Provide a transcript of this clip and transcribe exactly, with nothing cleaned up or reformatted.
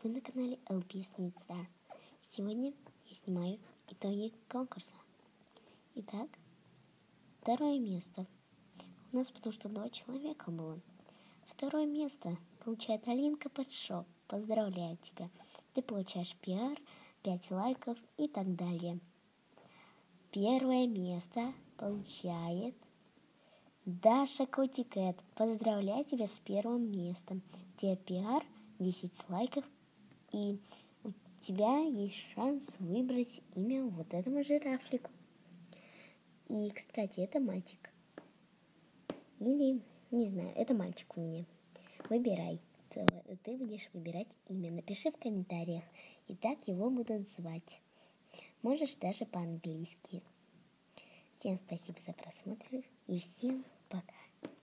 Вы на канале эл пи Star. Сегодня я снимаю итоги конкурса. Итак, второе место. У нас потому что два человека было. Второе место получает Алинка Подшоп. Поздравляю тебя. Ты получаешь пиар, пять лайков и так далее. Первое место получает Даша Котикет. Поздравляю тебя с первым местом. У тебя пиар, десять лайков, и у тебя есть шанс выбрать имя вот этому жирафлику. И, кстати, это мальчик. Или, не знаю, это мальчик у меня. Выбирай. Ты, ты будешь выбирать имя. Напиши в комментариях, и так его будут звать. Можешь даже по-английски. Всем спасибо за просмотр и всем